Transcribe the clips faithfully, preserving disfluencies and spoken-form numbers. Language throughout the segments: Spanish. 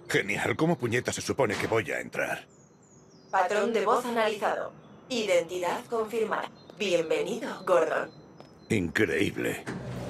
Genial. ¿Cómo puñeta se supone que voy a entrar? Patrón de voz analizado. Identidad confirmada. Bienvenido, Gordon. Increíble.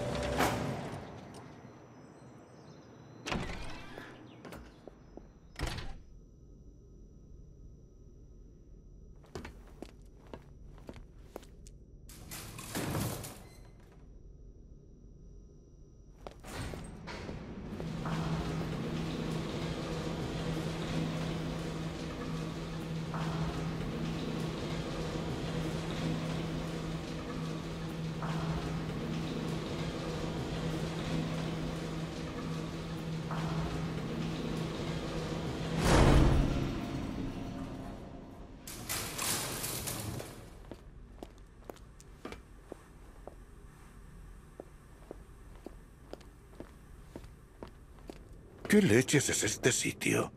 ¿Qué leches es este sitio?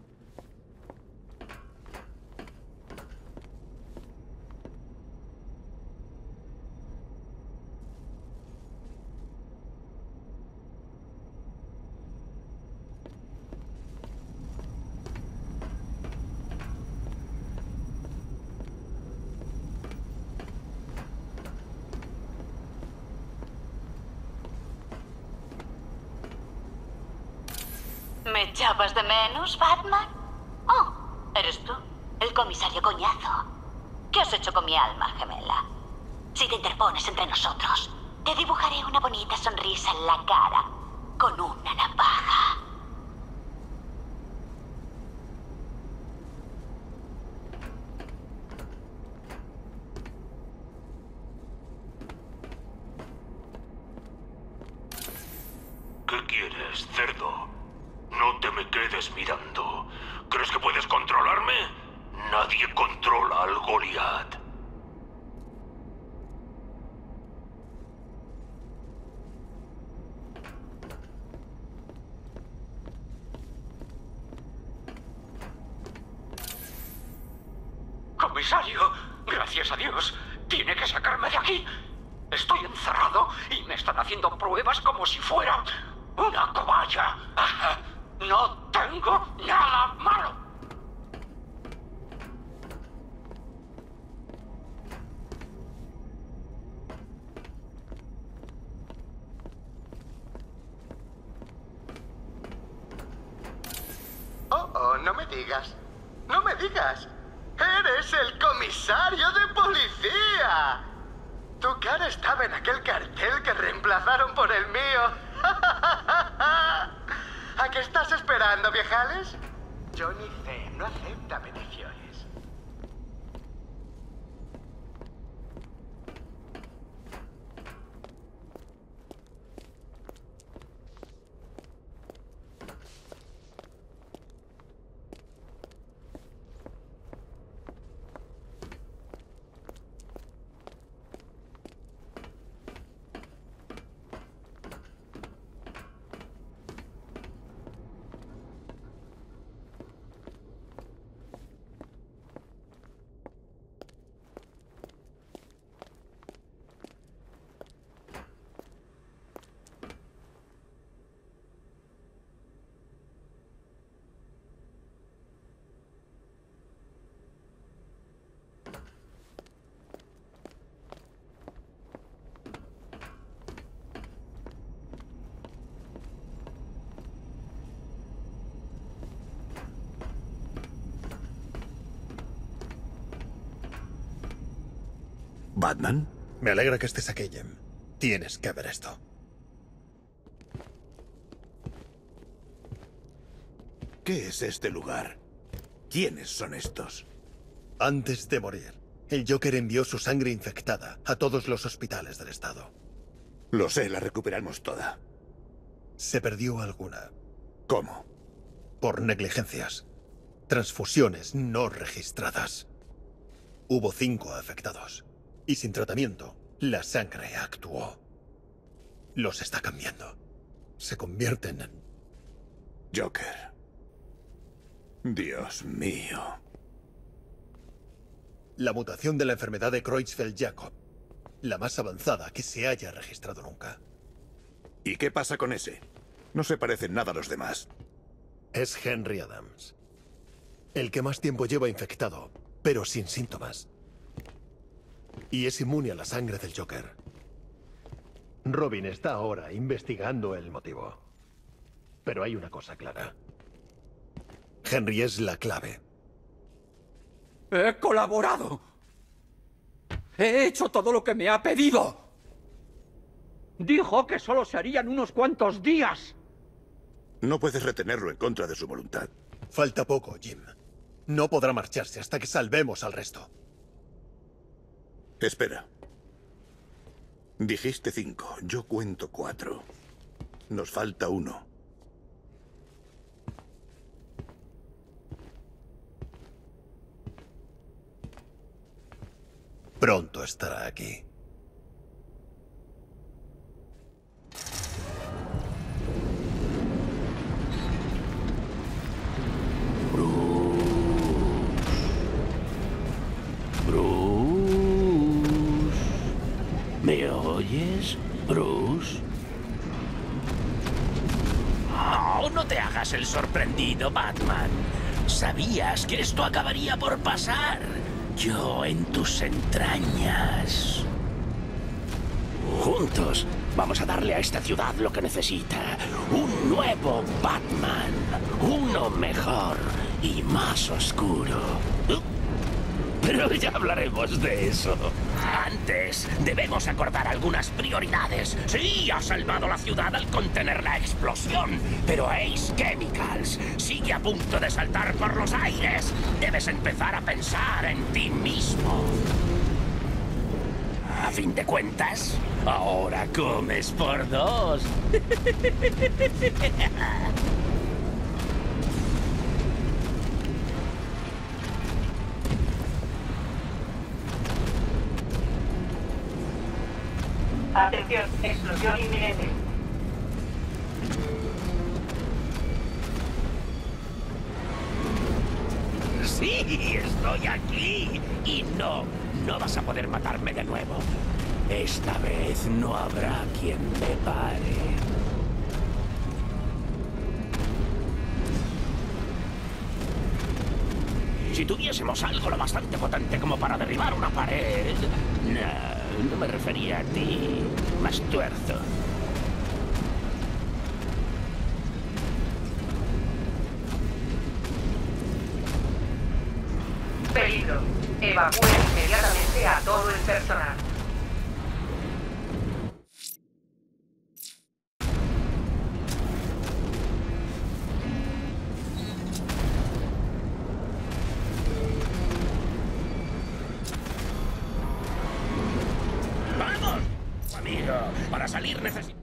¿Me echabas de menos, Batman? Oh, eres tú, el comisario Coñazo. ¿Qué has hecho con mi alma gemela? Si te interpones entre nosotros, te dibujaré una bonita sonrisa en la cara con una navaja. ¿Qué quieres, cerdo? No te me quedes mirando. ¿Crees que puedes controlarme? Nadie controla al Goliat. Comisario, gracias a Dios, tiene que sacarme de aquí. Estoy encerrado y me están haciendo pruebas como si fuera una cobaya. No tengo nada malo. Oh, oh, no me digas. No me digas. ¡Eres el comisario de policía! Tu cara estaba en aquel cartel que reemplazaron por el mío. ¿A qué estás esperando, viejales? Johnny C. no acepta bendiciones. ¿Batman? Me alegra que estés aquí, Jim. Tienes que ver esto. ¿Qué es este lugar? ¿Quiénes son estos? Antes de morir, el Joker envió su sangre infectada a todos los hospitales del estado. Lo sé, la recuperamos toda. Se perdió alguna. ¿Cómo? Por negligencias. Transfusiones no registradas. Hubo cinco afectados. Y sin tratamiento, la sangre actuó. Los está cambiando. Se convierten en... Joker. Dios mío. La mutación de la enfermedad de Creutzfeldt-Jakob. La más avanzada que se haya registrado nunca. ¿Y qué pasa con ese? No se parecen nada a los demás. Es Henry Adams. El que más tiempo lleva infectado, pero sin síntomas. Y es inmune a la sangre del Joker. Robin está ahora investigando el motivo. Pero hay una cosa clara. Henry es la clave. ¡He colaborado! ¡He hecho todo lo que me ha pedido! Dijo que solo se harían unos cuantos días. No puedes retenerlo en contra de su voluntad. Falta poco, Jim. No podrá marcharse hasta que salvemos al resto. Espera. Dijiste cinco, yo cuento cuatro. Nos falta uno. Pronto estará aquí. Bruce. ¿Me oyes, Bruce? Oh, no te hagas el sorprendido, Batman. Sabías que esto acabaría por pasar. Yo en tus entrañas. Juntos vamos a darle a esta ciudad lo que necesita. Un nuevo Batman. Uno mejor y más oscuro. Pero ya hablaremos de eso. Antes, debemos acordar algunas prioridades. Sí, ha salvado la ciudad al contener la explosión, pero Ace Chemicals sigue a punto de saltar por los aires. Debes empezar a pensar en ti mismo. A fin de cuentas, ahora comes por dos. Atención, explosión inminente. Sí, estoy aquí. Y no, no vas a poder matarme de nuevo. Esta vez no habrá quien me pare. Si tuviésemos algo lo bastante potente como para derribar una pared... No, no me refería a ti. Más tuerzo. Peligro. Evacúe inmediatamente a todo el personal. Para salir necesito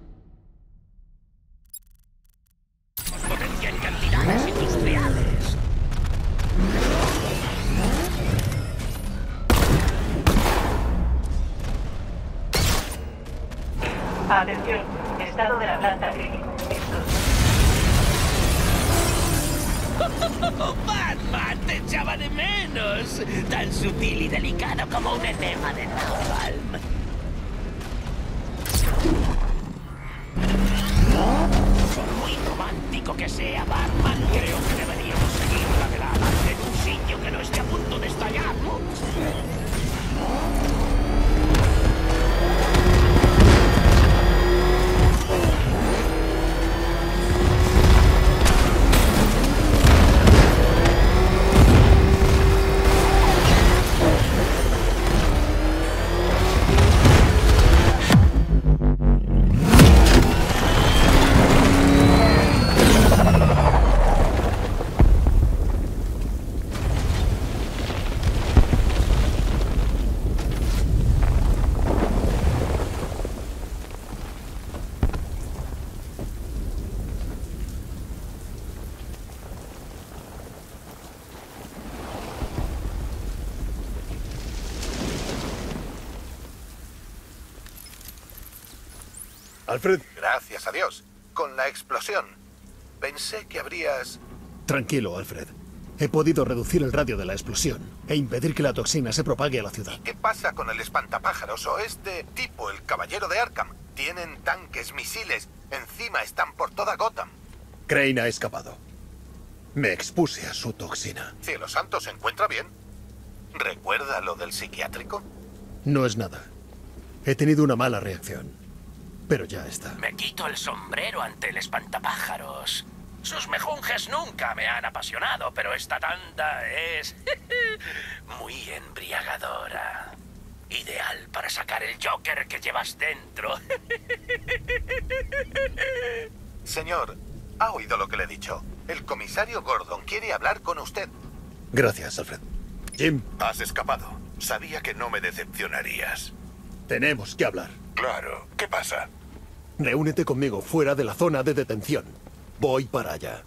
potencia en cantidades industriales. Atención, estado de la planta crítico. Oh, Batman, te echaba de menos. Tan sutil y delicado como un enema de napalm. Por muy romántico que sea, Batman, creo que deberíamos seguir la velada en un sitio que no esté a punto de estallar. Alfred. Gracias a Dios. Con la explosión. Pensé que habrías... Tranquilo, Alfred. He podido reducir el radio de la explosión e impedir que la toxina se propague a la ciudad. ¿Qué pasa con el espantapájaros o este tipo, el caballero de Arkham? Tienen tanques, misiles. Encima están por toda Gotham. Crane ha escapado. Me expuse a su toxina. Cielo santo, ¿se encuentra bien? ¿Recuerda lo del psiquiátrico? No es nada. He tenido una mala reacción. Pero ya está. Me quito el sombrero ante el espantapájaros. Sus mejunjes nunca me han apasionado, pero esta tanda es muy embriagadora. Ideal para sacar el Joker que llevas dentro. Señor, ¿ha oído lo que le he dicho? El comisario Gordon quiere hablar con usted. Gracias, Alfred. Jim, Has escapado. Sabía que no me decepcionarías. tenemos que hablar. Claro. ¿Qué pasa? Reúnete conmigo fuera de la zona de detención. Voy para allá.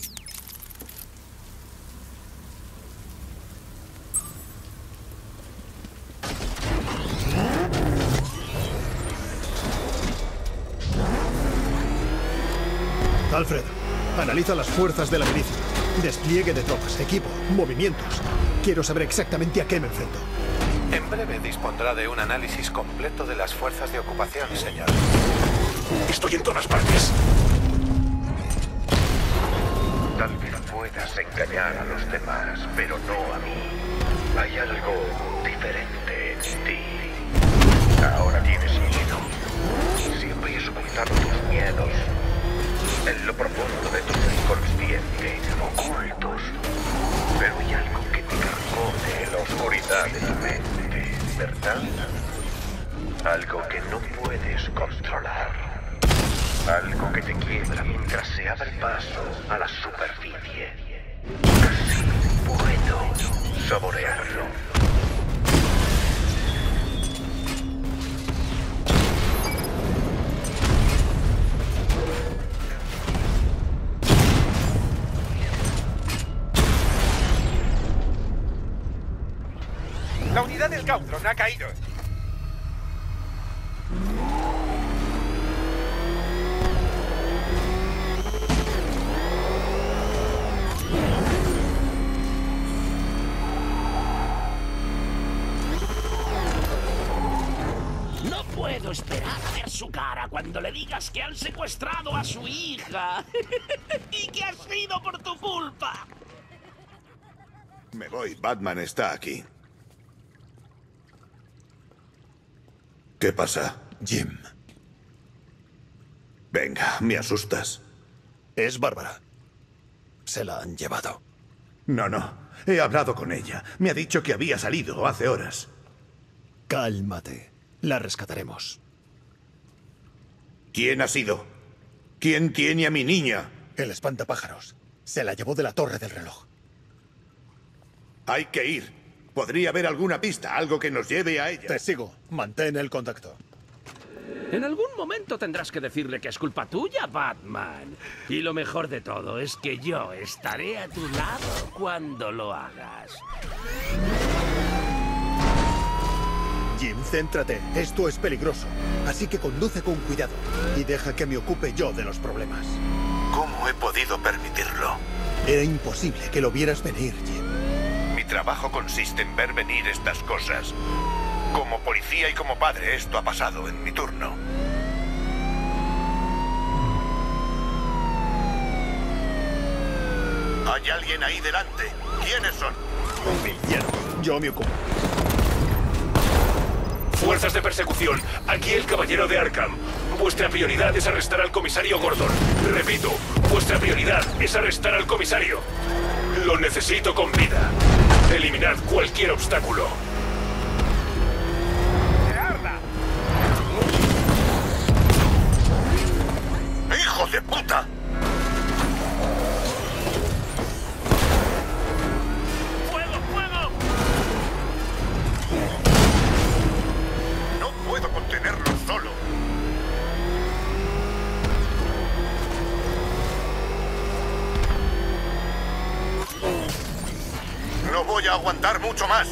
Alfred, analiza las fuerzas de la milicia. Despliegue de tropas, equipo, movimientos. Quiero saber exactamente a qué me enfrento. En breve dispondrá de un análisis completo de las fuerzas de ocupación, señor. Estoy en todas partes. Tal vez puedas engañar a los demás, pero no a mí. Hay algo diferente en ti. Ahora tienes miedo. Siempre has ocultado tus miedos en lo profundo de tu inconsciente, ocultos. Pero hay algo que te carcome en la oscuridad de tu mente, ¿verdad? Algo que no puedes controlar. Algo que te quiebra mientras se abre paso a la superficie. Casi puedo saborearlo. La unidad del Gautron ha caído. No puedo esperar a ver su cara cuando le digas que han secuestrado a su hija. Y que ha sido por tu culpa. Me voy. Batman está aquí. ¿Qué pasa? Jim, Venga, me asustas. es Bárbara. Se la han llevado. No, no. He hablado con ella. Me ha dicho que había salido hace horas. Cálmate. La rescataremos. ¿Quién ha sido? ¿Quién tiene a mi niña? El espantapájaros. Se la llevó de la torre del reloj. Hay que ir. Podría haber alguna pista, algo que nos lleve a ella. Te sigo. Mantén el contacto. En algún momento tendrás que decirle que es culpa tuya, Batman. Y lo mejor de todo es que yo estaré a tu lado cuando lo hagas. Jim, céntrate. Esto es peligroso. Así que conduce con cuidado. Y deja que me ocupe yo de los problemas. ¿Cómo he podido permitirlo? Era imposible que lo vieras venir, Jim. Mi trabajo consiste en ver venir estas cosas. Como policía y como padre, esto ha pasado en mi turno. ¿Hay alguien ahí delante? ¿Quiénes son? Villano. Yo me ocupo. Fuerzas de persecución, aquí el caballero de Arkham. Vuestra prioridad es arrestar al comisario Gordon. Repito, vuestra prioridad es arrestar al comisario. Lo necesito con vida. Eliminad cualquier obstáculo. ¡Hijo de puta! ¡Fuego, fuego! No puedo contenerlo solo. No voy a aguantar mucho más.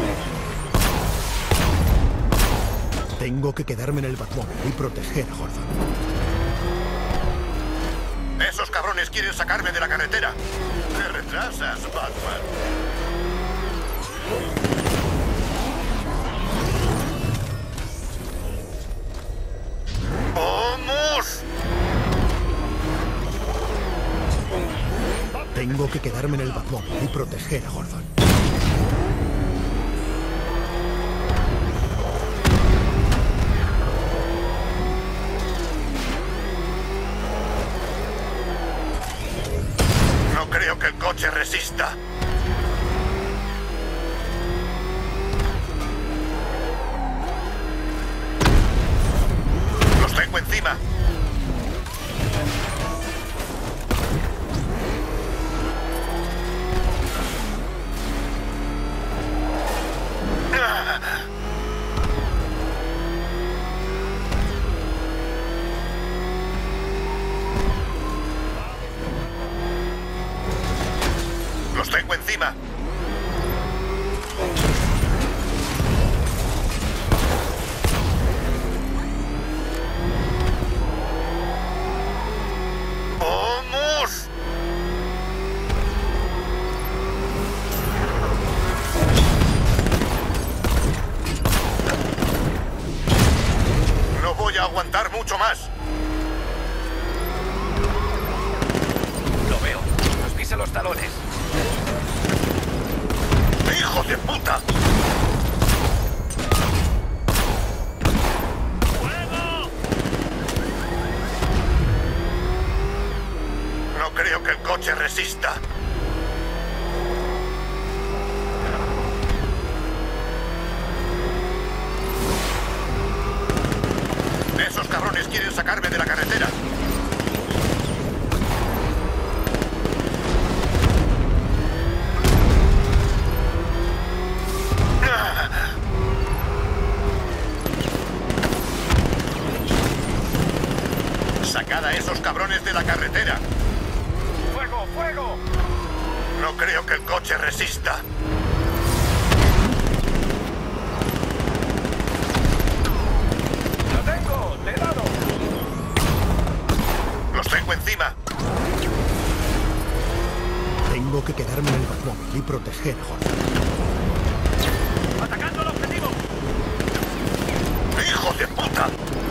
Tengo que quedarme en el Batmóvil y proteger a Gordon. Esos cabrones quieren sacarme de la carretera. Te retrasas, Batman. ¡Vamos! Tengo que quedarme Batmóvil y proteger a Gordon. No creo que el coche resista. Los tengo encima. Los tengo encima. ¡Vamos! No voy a aguantar mucho más. Lo veo. Nos pisa los talones. ¡Hijo de puta! ¡Fuego! No creo que el coche resista. Esos cabrones quieren sacarme de la carretera. ¡Sacad a esos cabrones de la carretera! ¡Fuego, fuego! No creo que el coche resista. ¡Lo tengo! ¡Le he dado! ¡Los tengo encima! Tengo que quedarme en el Batmóvil y proteger a Gordon. ¡Atacando el objetivo! ¡Hijo de puta!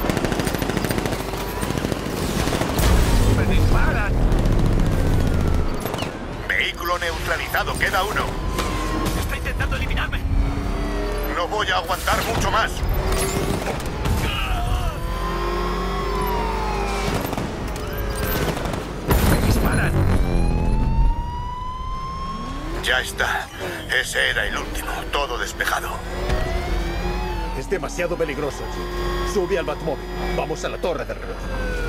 ¡Me disparan! Vehículo neutralizado, queda uno. ¡Está intentando eliminarme! No voy a aguantar mucho más. ¡Me disparan! Ya está. Ese era el último. Todo despejado. Es demasiado peligroso, Jim. Sube al Batmóvil. Vamos a la torre del reloj.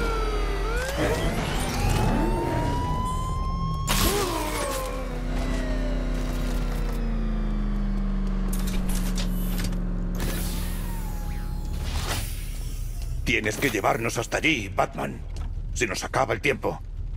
Tienes que llevarnos hasta allí, Batman. Se nos acaba el tiempo.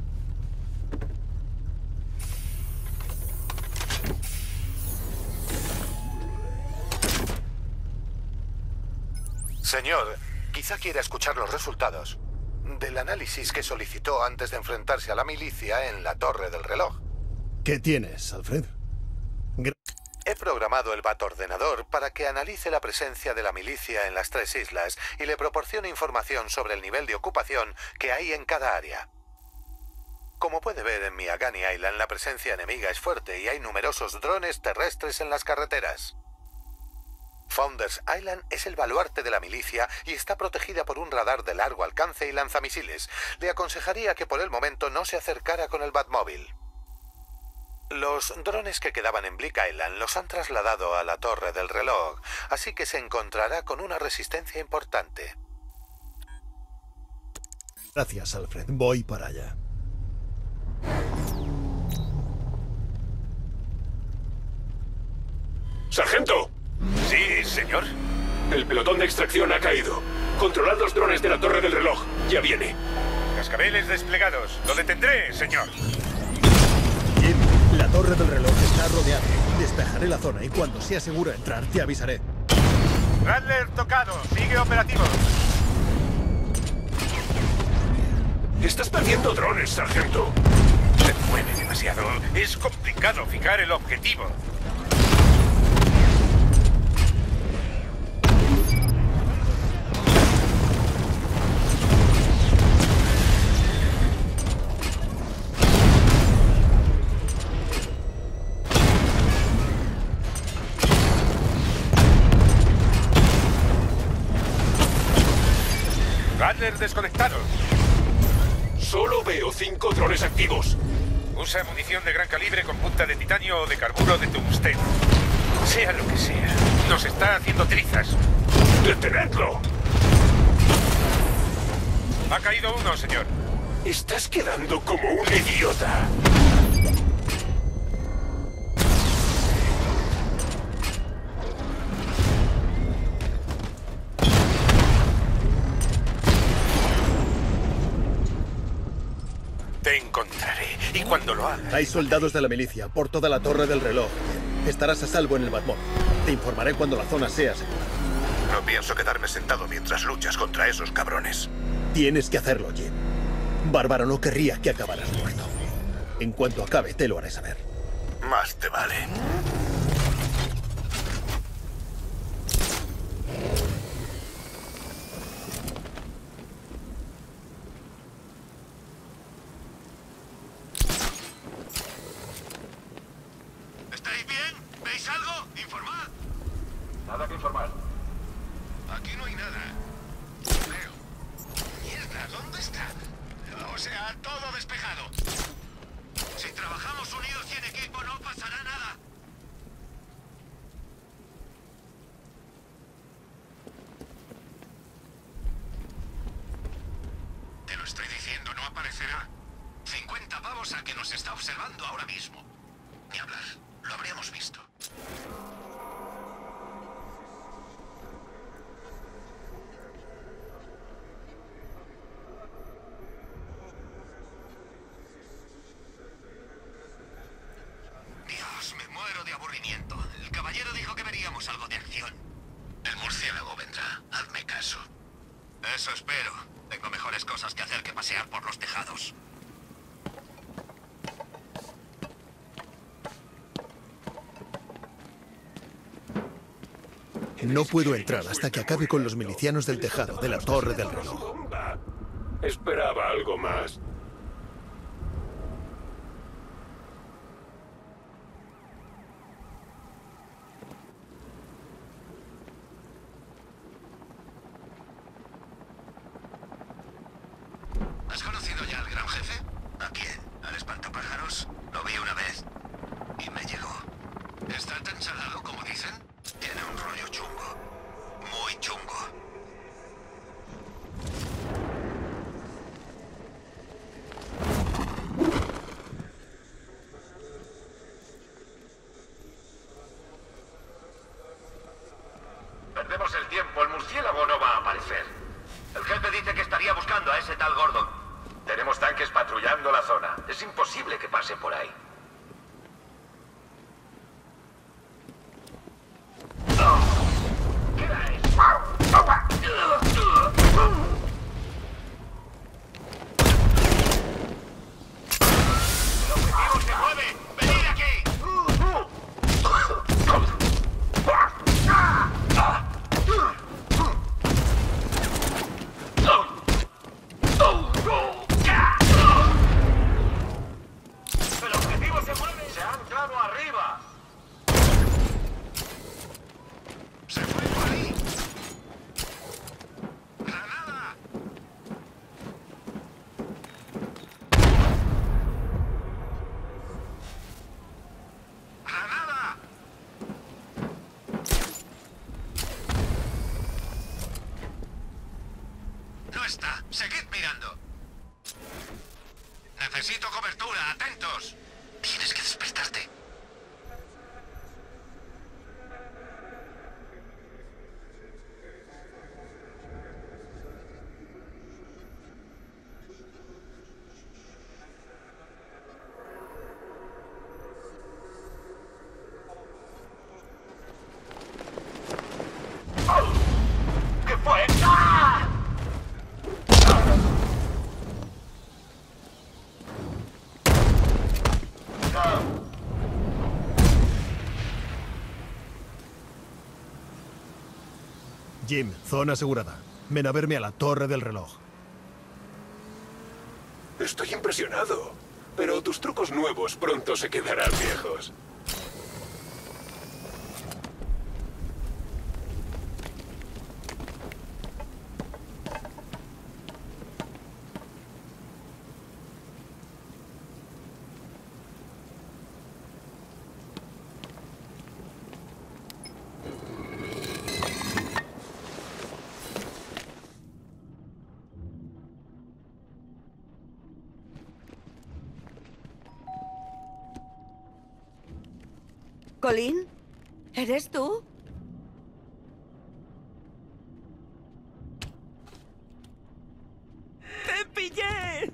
Señor, quizá quiera escuchar los resultados del análisis que solicitó antes de enfrentarse a la milicia en la Torre del Reloj. ¿Qué tienes, Alfred? Gra- He programado el Batordenador para que analice la presencia de la milicia en las tres islas y le proporcione información sobre el nivel de ocupación que hay en cada área. Como puede ver en Miagani Island, la presencia enemiga es fuerte y hay numerosos drones terrestres en las carreteras. Founders Island es el baluarte de la milicia y está protegida por un radar de largo alcance y lanzamisiles. Le aconsejaría que por el momento no se acercara con el Batmóvil. Los drones que quedaban en Bleak Island los han trasladado a la Torre del Reloj, así que se encontrará con una resistencia importante. Gracias, Alfred. Voy para allá. ¡Sargento! Sí, señor. El pelotón de extracción ha caído. Controlad los drones de la Torre del Reloj. Ya viene. Cascabeles desplegados. Lo detendré, señor. Jim, la Torre del Reloj está rodeada. Despejaré la zona y cuando sea seguro entrar, te avisaré. Radler tocado. Sigue operativo. Estás perdiendo drones, sargento. Se mueve demasiado. Es complicado fijar el objetivo. Butler desconectados. Solo veo cinco drones activos. Usa munición de gran calibre con punta de titanio o de carburo de tungsteno. Sea lo que sea, nos está haciendo trizas. ¡Detenedlo! Ha caído uno, señor. Estás quedando como un idiota. Te encontraré, y cuando lo haga... Hay soldados de la milicia por toda la torre del reloj. Estarás a salvo en el Batmóvil. Te informaré cuando la zona sea segura. No pienso quedarme sentado mientras luchas contra esos cabrones. Tienes que hacerlo, Jim. Bárbaro no querría que acabaras muerto. En cuanto acabe, te lo haré saber. Más te vale. ¿Estáis bien? ¿Veis algo? Informad. Nada que informar. Aquí no hay nada. Veo. Mierda, ¿dónde está? O sea, todo despejado. Si trabajamos unidos y en equipo no pasará nada. Te lo estoy diciendo, no aparecerá. cincuenta pavos a que nos está observando ahora mismo. Ni hablar, lo habríamos visto. Dios, me muero de aburrimiento. El caballero dijo que veríamos algo de acción. El murciélago vendrá, hazme caso. Eso espero. Tengo mejores cosas que hacer que pasear por los tejados. No puedo entrar hasta que acabe con los milicianos del tejado de la torre del reloj. Esperaba algo más. ¿Has conocido ya al gran jefe? ¿A quién? ¿Al espantapájaros? Lo vi una vez. Y me llegó. ¿Está tan salado como dicen? Tiene un rollo chungo. Muy chungo. Perdemos el tiempo, el murciélago no va a aparecer. El jefe dice que estaría buscando a ese tal Gordon. Tenemos tanques patrullando la zona. Es imposible que pase por ahí. Está. Seguid mirando. Necesito cobertura. Atentos. Tienes que despertarte. ¿Qué fue? ¡Ah! Jim, zona asegurada. Ven a verme a la torre del reloj. Estoy impresionado. Pero tus trucos nuevos pronto se quedarán viejos. ¿Colin? ¿Eres tú? ¡Te pillé!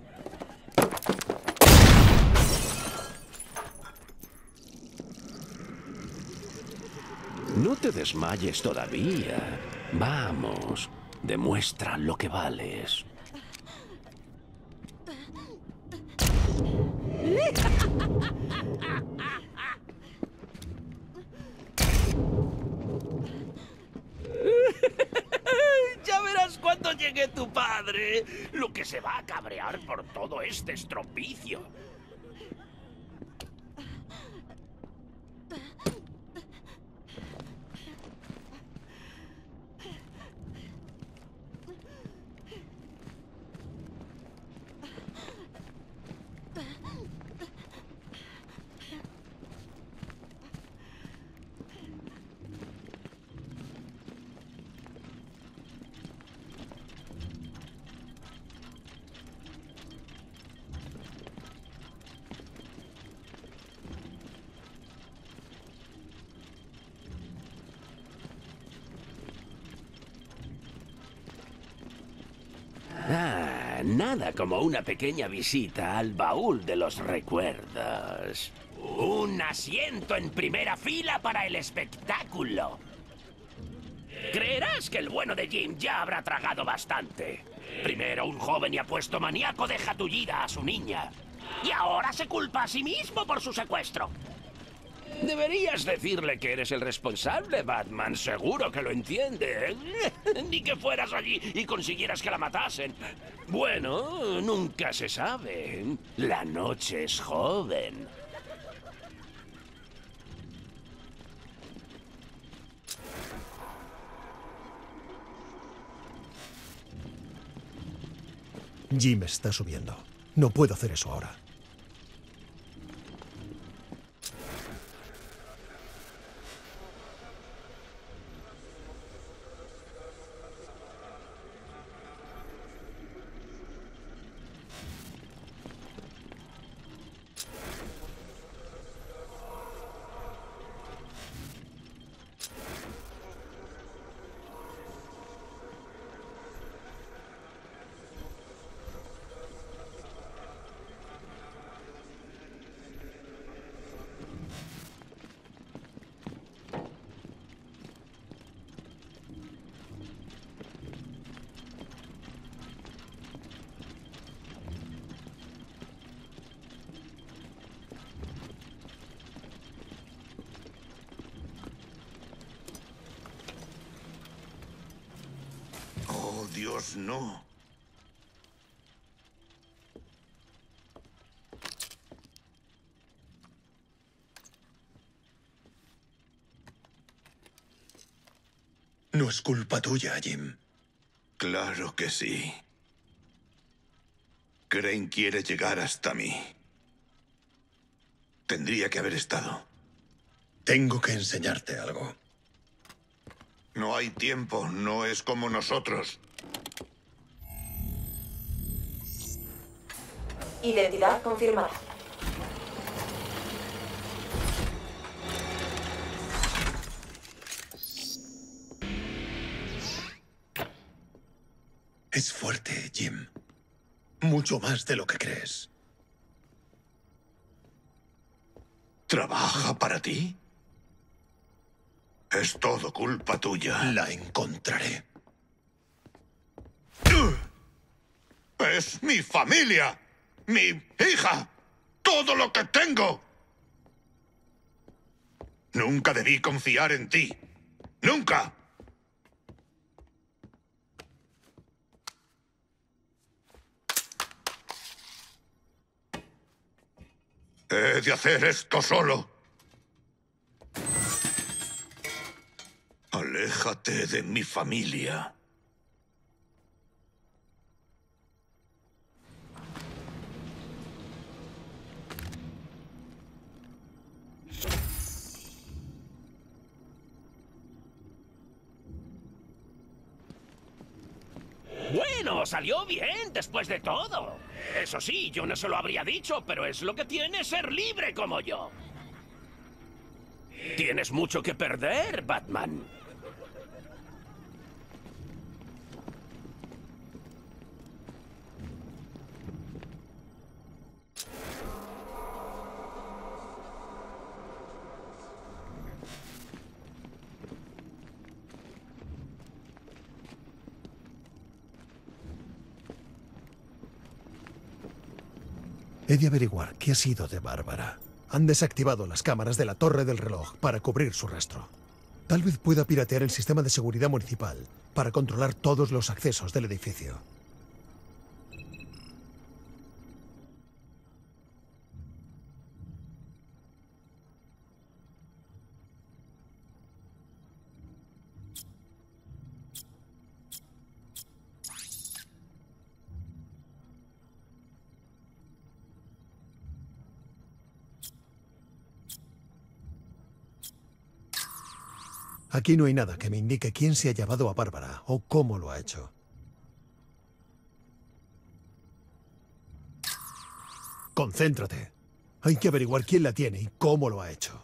No te desmayes todavía. Vamos, demuestra lo que vales. Ya verás cuando llegue tu padre, lo que se va a cabrear por todo este estropicio. Ah, nada como una pequeña visita al baúl de los recuerdos. Un asiento en primera fila para el espectáculo. Creerás que el bueno de Jim ya habrá tragado bastante. Primero un joven y apuesto maníaco deja tullida a su niña. Y ahora se culpa a sí mismo por su secuestro. Deberías decirle que eres el responsable, Batman. Seguro que lo entiende. Ni que fueras allí y consiguieras que la matasen. Bueno, nunca se sabe. La noche es joven. Jim está subiendo. No puedo hacer eso ahora. Dios, no. No es culpa tuya, Jim. Claro que sí. Crane quiere llegar hasta mí. Tendría que haber estado. Tengo que enseñarte algo. No hay tiempo, no es como nosotros. Identidad confirmada. Es fuerte, Jim. Mucho más de lo que crees. ¿Trabaja para ti? Es todo culpa tuya. La encontraré. ¡Es mi familia! ¡Mi hija! ¡Todo lo que tengo! Nunca debí confiar en ti. ¡Nunca! He de hacer esto solo. Aléjate de mi familia. Bueno, salió bien después de todo. Eso sí, yo no se lo habría dicho, pero es lo que tiene ser libre como yo. Tienes mucho que perder, Batman. He de averiguar qué ha sido de Bárbara. Han desactivado las cámaras de la Torre del Reloj para cubrir su rastro. Tal vez pueda piratear el sistema de seguridad municipal para controlar todos los accesos del edificio. Aquí no hay nada que me indique quién se ha llevado a Bárbara o cómo lo ha hecho. Concéntrate. Hay que averiguar quién la tiene y cómo lo ha hecho.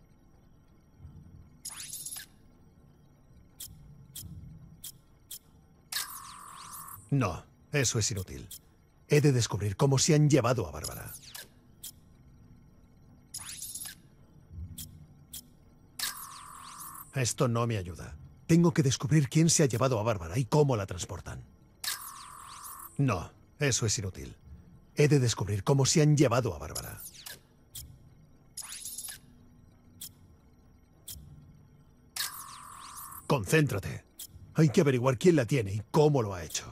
No, eso es inútil. He de descubrir cómo se han llevado a Bárbara. Esto no me ayuda. Tengo que descubrir quién se ha llevado a Bárbara y cómo la transportan. No, eso es inútil. He de descubrir cómo se han llevado a Bárbara. Concéntrate. Hay que averiguar quién la tiene y cómo lo ha hecho.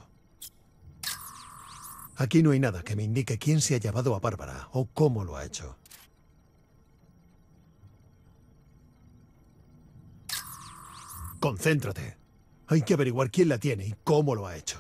Aquí no hay nada que me indique quién se ha llevado a Bárbara o cómo lo ha hecho. Concéntrate. Hay que averiguar quién la tiene y cómo lo ha hecho.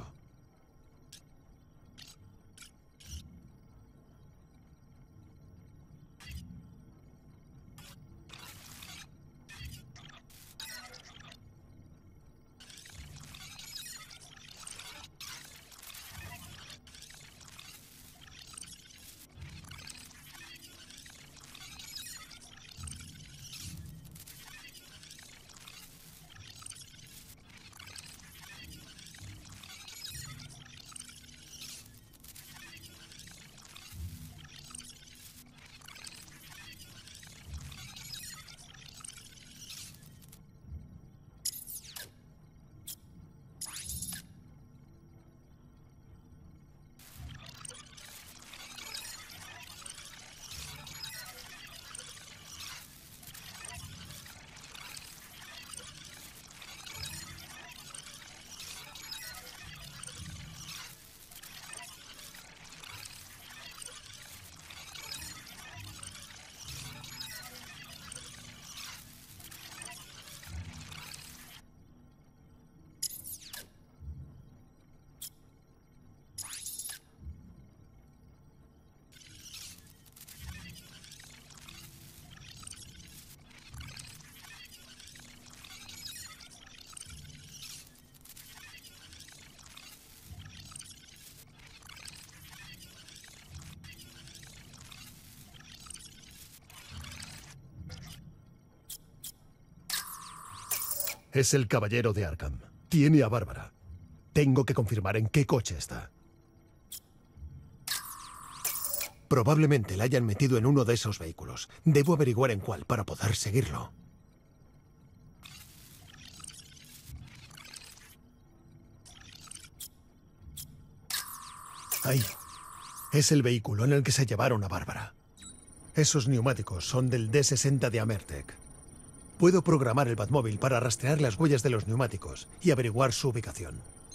Es el caballero de Arkham. Tiene a Bárbara. Tengo que confirmar en qué coche está. Probablemente la hayan metido en uno de esos vehículos. Debo averiguar en cuál para poder seguirlo. Ahí. Es el vehículo en el que se llevaron a Bárbara. Esos neumáticos son del D sesenta de Amertek. Puedo programar el Batmóvil para rastrear las huellas de los neumáticos y averiguar su ubicación.